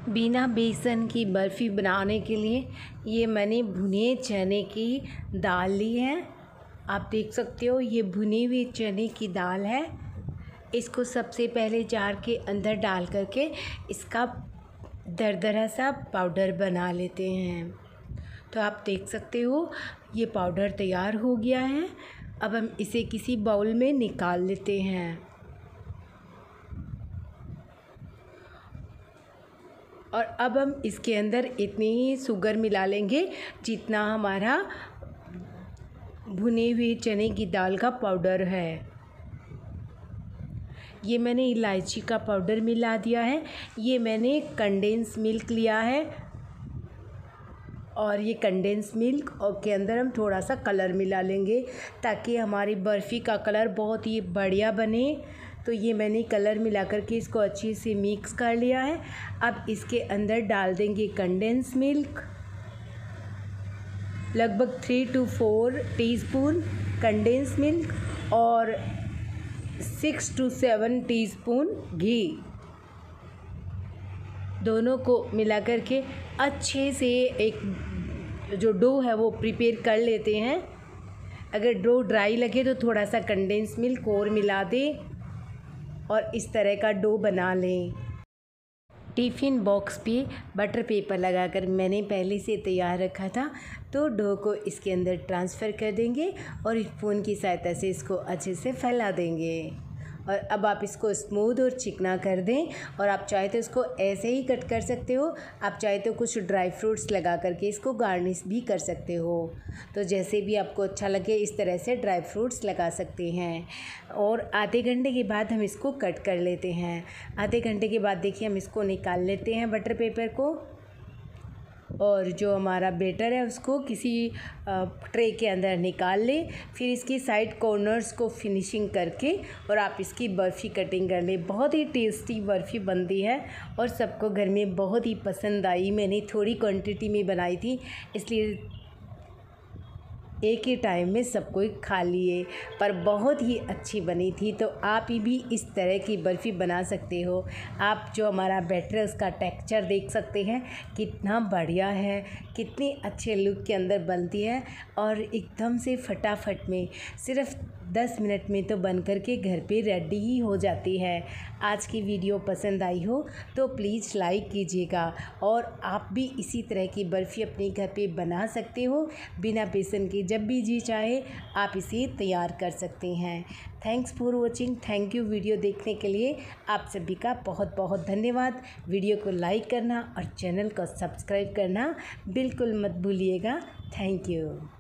बिना बेसन की बर्फ़ी बनाने के लिए ये मैंने भुने चने की दाल ली है। आप देख सकते हो ये भुने हुए चने की दाल है। इसको सबसे पहले जार के अंदर डाल करके इसका दरदरा सा पाउडर बना लेते हैं। तो आप देख सकते हो ये पाउडर तैयार हो गया है। अब हम इसे किसी बाउल में निकाल लेते हैं और अब हम इसके अंदर इतनी ही शुगर मिला लेंगे जितना हमारा भुने हुए चने की दाल का पाउडर है। ये मैंने इलायची का पाउडर मिला दिया है। ये मैंने कंडेंस मिल्क लिया है और ये कंडेंस मिल्क और के अंदर हम थोड़ा सा कलर मिला लेंगे ताकि हमारी बर्फ़ी का कलर बहुत ही बढ़िया बने। तो ये मैंने कलर मिला करके इसको अच्छे से मिक्स कर लिया है। अब इसके अंदर डाल देंगे कंडेंस मिल्क, लगभग 3 to 4 टीस्पून कंडेंस मिल्क और 6 to 7 टीस्पून घी। दोनों को मिला करके अच्छे से एक जो डो है वो प्रिपेयर कर लेते हैं। अगर डो ड्राई लगे तो थोड़ा सा कंडेंस मिल्क और मिला दें और इस तरह का डो बना लें। टिफ़िन बॉक्स पे बटर पेपर लगाकर मैंने पहले से तैयार रखा था। तो डो को इसके अंदर ट्रांसफ़र कर देंगे और स्पून की सहायता से इसको अच्छे से फैला देंगे। और अब आप इसको स्मूथ और चिकना कर दें और आप चाहे तो इसको ऐसे ही कट कर सकते हो। आप चाहे तो कुछ ड्राई फ्रूट्स लगा करके इसको गार्निश भी कर सकते हो। तो जैसे भी आपको अच्छा लगे इस तरह से ड्राई फ्रूट्स लगा सकते हैं। और आधे घंटे के बाद हम इसको कट कर लेते हैं। आधे घंटे के बाद देखिए हम इसको निकाल लेते हैं बटर पेपर को और जो हमारा बैटर है उसको किसी ट्रे के अंदर निकाल लें। फिर इसकी साइड कॉर्नर्स को फिनिशिंग करके और आप इसकी बर्फ़ी कटिंग कर लें। बहुत ही टेस्टी बर्फ़ी बनती है और सबको घर में बहुत ही पसंद आई। मैंने थोड़ी क्वांटिटी में बनाई थी इसलिए एक ही टाइम में सब कोई खा लिए, पर बहुत ही अच्छी बनी थी। तो आप ही भी इस तरह की बर्फ़ी बना सकते हो। आप जो हमारा बैटर है उसका टेक्सचर देख सकते हैं कितना बढ़िया है, कितनी अच्छे लुक के अंदर बनती है और एकदम से फटाफट में सिर्फ़ 10 मिनट में तो बन कर के घर पे रेडी ही हो जाती है। आज की वीडियो पसंद आई हो तो प्लीज़ लाइक कीजिएगा और आप भी इसी तरह की बर्फ़ी अपने घर पे बना सकते हो बिना बेसन के। जब भी जी चाहे आप इसे तैयार कर सकते हैं। Thanks for watching. Thank you video देखने के लिए। आप सभी का बहुत बहुत धन्यवाद। वीडियो को लाइक करना और चैनल को सब्सक्राइब करना बिल्कुल मत भूलिएगा। Thank you.